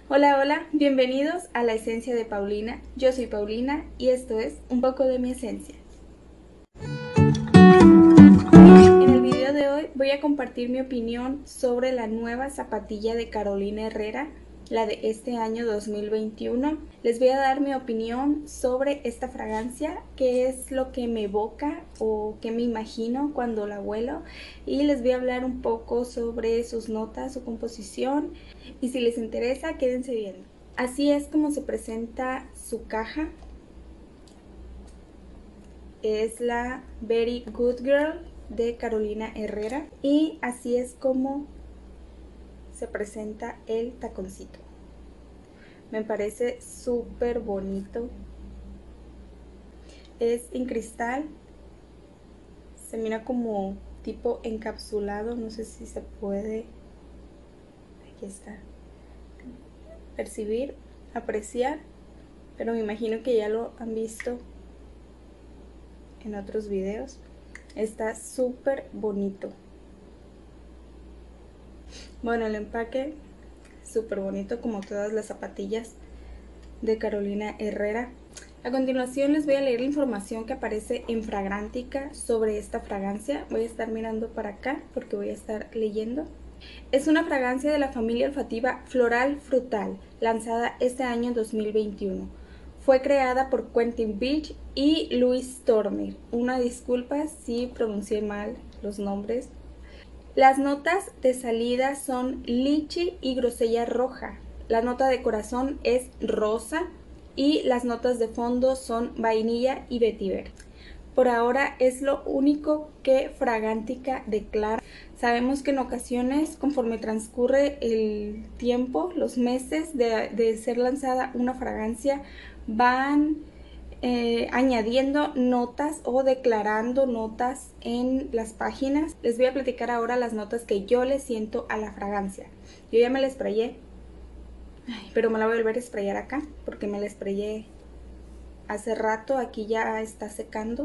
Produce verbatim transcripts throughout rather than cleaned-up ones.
Hola, hola, bienvenidos a La Esencia de Paulina. Yo soy Paulina y esto es un poco de mi esencia. En el video de hoy voy a compartir mi opinión sobre la nueva zapatilla de Carolina Herrera, la de este año dos mil veintiuno. Les voy a dar mi opinión sobre esta fragancia, qué es lo que me evoca o qué me imagino cuando la huelo, y les voy a hablar un poco sobre sus notas, su composición, y si les interesa quédense viendo. Así es como se presenta su caja. Es la Very Good Girl de Carolina Herrera y así es como se presenta el taconcito. Me parece súper bonito. Es en cristal, se mira como tipo encapsulado, no sé si se puede, aquí está, percibir, apreciar, pero me imagino que ya lo han visto en otros videos. Está súper bonito. Bueno, el empaque súper bonito, como todas las zapatillas de Carolina Herrera. A continuación les voy a leer la información que aparece en Fragrantica sobre esta fragancia. Voy a estar mirando para acá porque voy a estar leyendo. Es una fragancia de la familia olfativa Floral Frutal, lanzada este año dos mil veintiuno. Fue creada por Quentin Beach y Louis Stormer. Una disculpa si pronuncié mal los nombres. Las notas de salida son lichi y grosella roja. La nota de corazón es rosa y las notas de fondo son vainilla y vetiver. Por ahora es lo único que Fragrantica declara. Sabemos que en ocasiones, conforme transcurre el tiempo, los meses de, de ser lanzada una fragancia, van Eh, añadiendo notas o declarando notas en las páginas. Les voy a platicar ahora las notas que yo le siento a la fragancia. Yo ya me la sprayé, pero me la voy a volver a sprayar acá porque me la sprayé hace rato. Aquí ya está secando.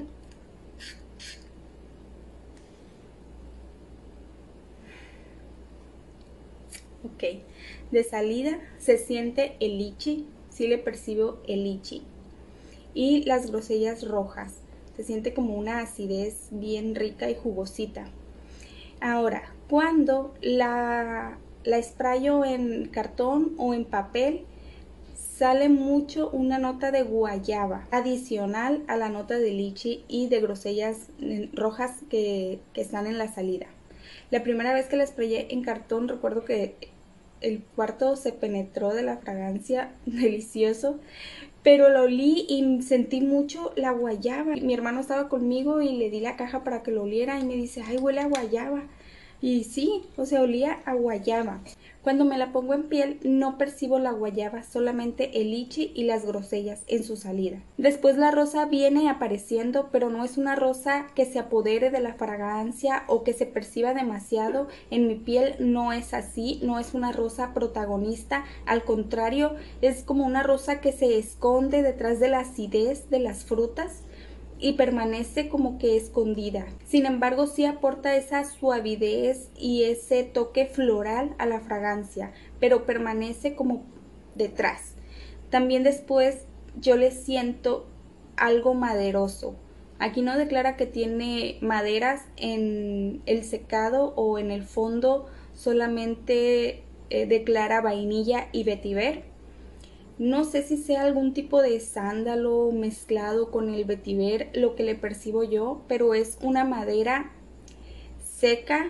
Ok, de salida se siente el lichi, sí le percibo el lichi. Y las grosellas rojas, se siente como una acidez bien rica y jugosita. Ahora, cuando la, la sprayo en cartón o en papel, sale mucho una nota de guayaba, adicional a la nota de lichi y de grosellas rojas que, que están en la salida. La primera vez que la sprayé en cartón, recuerdo que el cuarto se penetró de la fragancia, delicioso, pero lo olí y sentí mucho la guayaba. Mi hermano estaba conmigo y le di la caja para que lo oliera y me dice, ay, huele a guayaba. Y sí, o sea, olía a guayaba. Cuando me la pongo en piel no percibo la guayaba, solamente el lichi y las grosellas en su salida. Después la rosa viene apareciendo, pero no es una rosa que se apodere de la fragancia o que se perciba demasiado. En mi piel no es así, no es una rosa protagonista, al contrario, es como una rosa que se esconde detrás de la acidez de las frutas y permanece como que escondida. Sin embargo, sí aporta esa suavidez y ese toque floral a la fragancia, pero permanece como detrás. También después yo le siento algo maderoso. Aquí no declara que tiene maderas en el secado o en el fondo, solamente eh, declara vainilla y vetiver. No sé si sea algún tipo de sándalo mezclado con el vetiver lo que le percibo yo, pero es una madera seca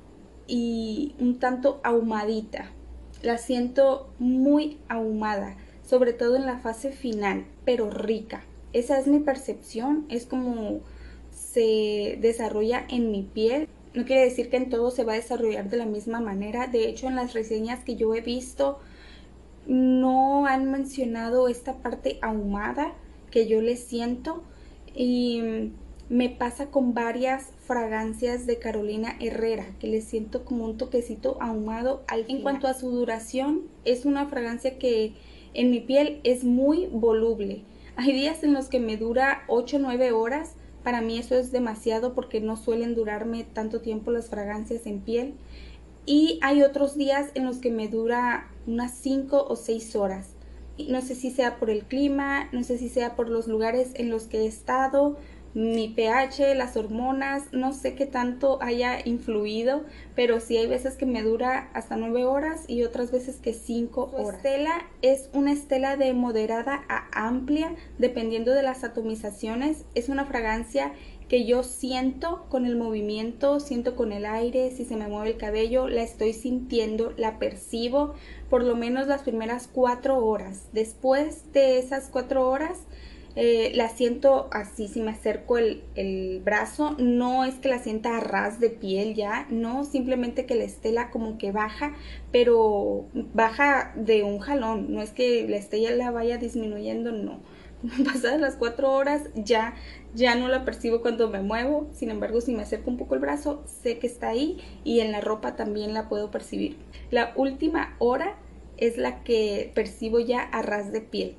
y un tanto ahumadita. La siento muy ahumada, sobre todo en la fase final, pero rica. Esa es mi percepción, es como se desarrolla en mi piel. No quiere decir que en todo se va a desarrollar de la misma manera. De hecho, en las reseñas que yo he visto, no han mencionado esta parte ahumada que yo le siento, y me pasa con varias fragancias de Carolina Herrera que le siento como un toquecito ahumado al final. En cuanto a su duración, es una fragancia que en mi piel es muy voluble. Hay días en los que me dura ocho o nueve horas. Para mí eso es demasiado porque no suelen durarme tanto tiempo las fragancias en piel. Y hay otros días en los que me dura unas cinco o seis horas. No sé si sea por el clima, no sé si sea por los lugares en los que he estado, mi pH, las hormonas, no sé qué tanto haya influido, pero sí hay veces que me dura hasta nueve horas y otras veces que cinco horas. Su estela es una estela de moderada a amplia, dependiendo de las atomizaciones. Es una fragancia que yo siento con el movimiento, siento con el aire, si se me mueve el cabello, la estoy sintiendo, la percibo por lo menos las primeras cuatro horas. Después de esas cuatro horas, eh, la siento así, si me acerco el, el brazo, no es que la sienta a ras de piel ya, no, simplemente que la estela como que baja, pero baja de un jalón, no es que la estela la vaya disminuyendo, no. Pasadas las cuatro horas ya, ya no la percibo cuando me muevo, sin embargo si me acerco un poco el brazo sé que está ahí y en la ropa también la puedo percibir. La última hora es la que percibo ya a ras de piel.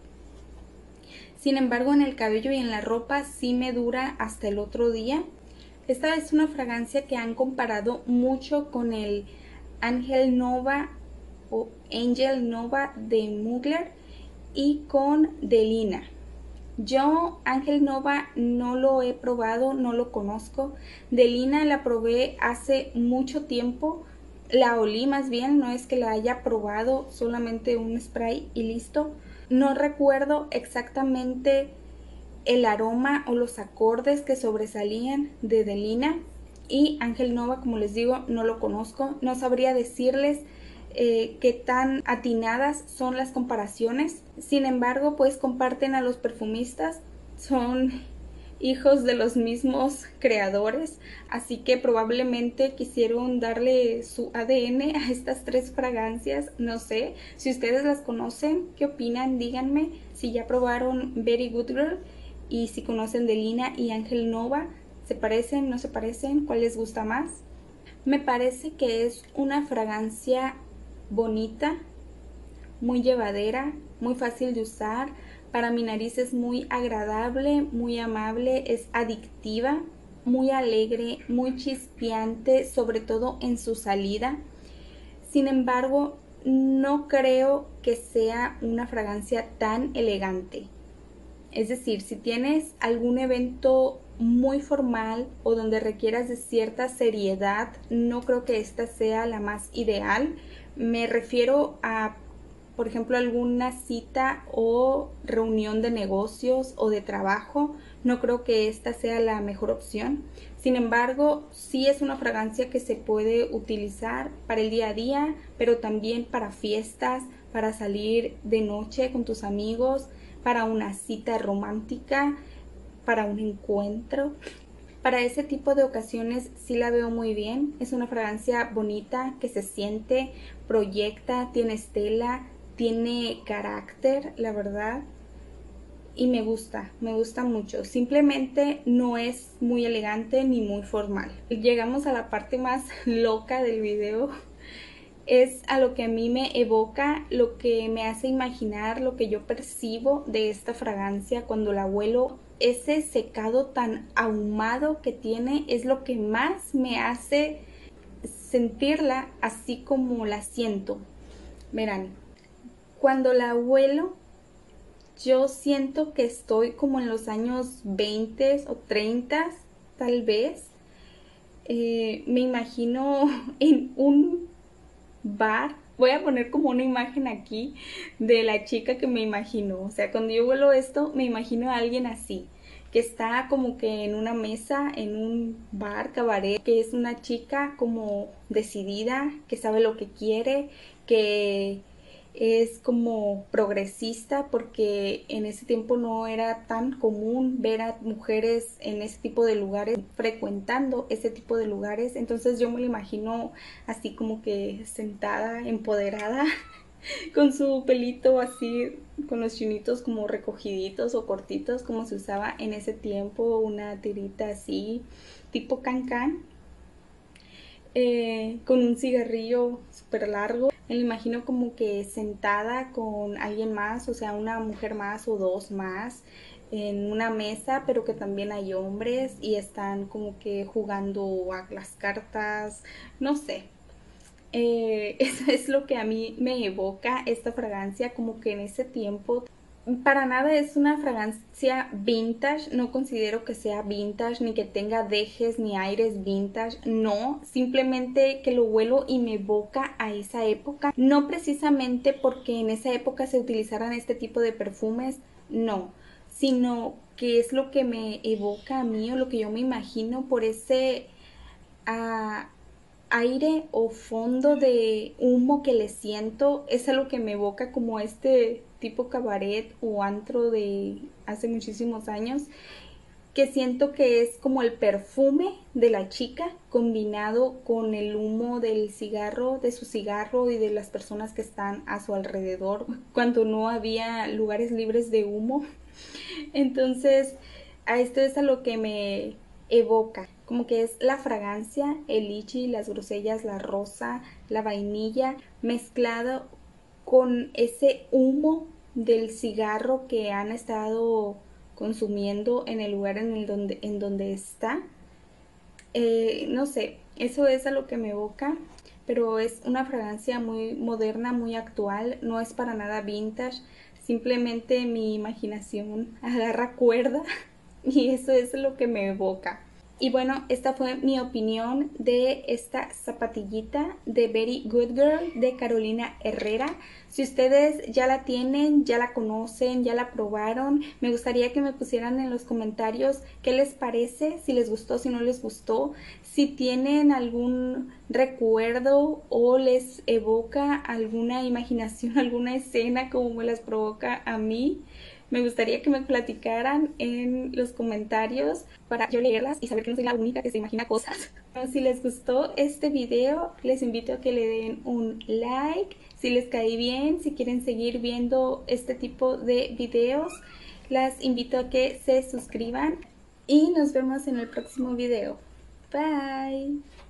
Sin embargo en el cabello y en la ropa sí me dura hasta el otro día. Esta es una fragancia que han comparado mucho con el Angel Nova o Angel Nova de Mugler y con Delina. Yo Angel Nova no lo he probado, no lo conozco. Delina la probé hace mucho tiempo, la olí más bien, no es que la haya probado, solamente un spray y listo. No recuerdo exactamente el aroma o los acordes que sobresalían de Delina, y Angel Nova, como les digo, no lo conozco, no sabría decirles Eh, qué tan atinadas son las comparaciones. Sin embargo, pues comparten a los perfumistas, son hijos de los mismos creadores, así que probablemente quisieron darle su A D N a estas tres fragancias. No sé si ustedes las conocen, qué opinan, díganme si ya probaron Very Good Girl y si conocen Delina y Angel Nova. ¿Se parecen, no se parecen? ¿Cuál les gusta más? Me parece que es una fragancia bonita, muy llevadera, muy fácil de usar. Para mi nariz es muy agradable, muy amable, es adictiva, muy alegre, muy chispeante, sobre todo en su salida. Sin embargo, no creo que sea una fragancia tan elegante. Es decir, si tienes algún evento muy formal o donde requieras de cierta seriedad, no creo que esta sea la más ideal. Me refiero a, por ejemplo, alguna cita o reunión de negocios o de trabajo. No creo que esta sea la mejor opción. Sin embargo, sí es una fragancia que se puede utilizar para el día a día, pero también para fiestas, para salir de noche con tus amigos, para una cita romántica, para un encuentro. Para ese tipo de ocasiones sí la veo muy bien. Es una fragancia bonita que se siente, proyecta, tiene estela, tiene carácter, la verdad. Y me gusta, me gusta mucho. Simplemente no es muy elegante ni muy formal. Llegamos a la parte más loca del video. Es a lo que a mí me evoca, lo que me hace imaginar, lo que yo percibo de esta fragancia cuando la huelo. Ese secado tan ahumado que tiene es lo que más me hace sentirla así como la siento. Verán, cuando la huelo, yo siento que estoy como en los años veinte o treinta, tal vez. Eh, me imagino en un bar. Voy a poner como una imagen aquí de la chica que me imagino. O sea, cuando yo huelo esto, me imagino a alguien así, que está como que en una mesa, en un bar, cabaret, que es una chica como decidida, que sabe lo que quiere, que es como progresista, porque en ese tiempo no era tan común ver a mujeres en ese tipo de lugares, frecuentando ese tipo de lugares. Entonces yo me lo imagino así como que sentada, empoderada, con su pelito así, con los chinitos como recogiditos o cortitos, como se usaba en ese tiempo, una tirita así, tipo cancán. Eh, con un cigarrillo súper largo. Me lo imagino como que sentada con alguien más, o sea, una mujer más o dos más, en una mesa, pero que también hay hombres y están como que jugando a las cartas, no sé. Eh, eso es lo que a mí me evoca esta fragancia, como que en ese tiempo. Para nada es una fragancia vintage, no considero que sea vintage, ni que tenga dejes ni aires vintage, no, simplemente que lo huelo y me evoca a esa época, no precisamente porque en esa época se utilizaran este tipo de perfumes, no, sino que es lo que me evoca a mí o lo que yo me imagino por ese a aire o fondo de humo que le siento, es algo que me evoca como este tipo cabaret o antro de hace muchísimos años, que siento que es como el perfume de la chica combinado con el humo del cigarro, de su cigarro y de las personas que están a su alrededor, cuando no había lugares libres de humo. Entonces, a esto es a lo que me evoca, como que es la fragancia, el lichi, las grosellas, la rosa, la vainilla, mezclado con ese humo del cigarro que han estado consumiendo en el lugar en el donde, en donde está. Eh, no sé, eso es a lo que me evoca, pero es una fragancia muy moderna, muy actual, no es para nada vintage, simplemente mi imaginación agarra cuerda y eso es lo que me evoca. Y bueno, esta fue mi opinión de esta zapatillita de Very Good Girl de Carolina Herrera. Si ustedes ya la tienen, ya la conocen, ya la probaron, me gustaría que me pusieran en los comentarios qué les parece, si les gustó, si no les gustó, si tienen algún recuerdo o les evoca alguna imaginación, alguna escena como me las provoca a mí. Me gustaría que me platicaran en los comentarios para yo leerlas y saber que no soy la única que se imagina cosas. Bueno, si les gustó este video, les invito a que le den un like. Si les caí bien, si quieren seguir viendo este tipo de videos, las invito a que se suscriban y nos vemos en el próximo video. Bye.